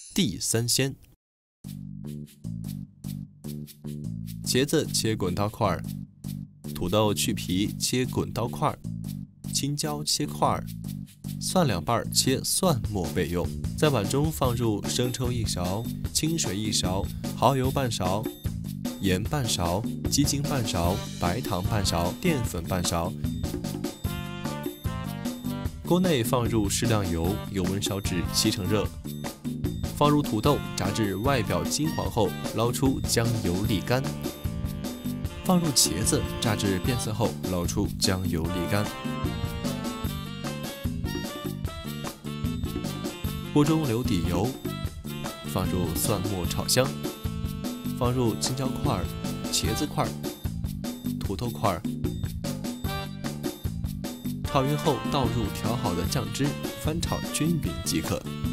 地三鲜。茄子切滚刀块，土豆去皮切滚刀块，青椒切块，蒜2瓣切蒜末备用。在碗中放入生抽1勺、清水1勺、蚝油半勺、盐半勺、鸡精半勺、白糖半勺、淀粉半勺。锅内放入适量油，油温烧至7成热。放入土豆，炸至外表金黄后，捞出，将油沥干。放入茄子，炸至变色后，捞出，将油沥干。锅中留底油，放入蒜末炒香，放入青椒块、茄子块、土豆块，炒匀后倒入调好的酱汁，翻炒均匀即可。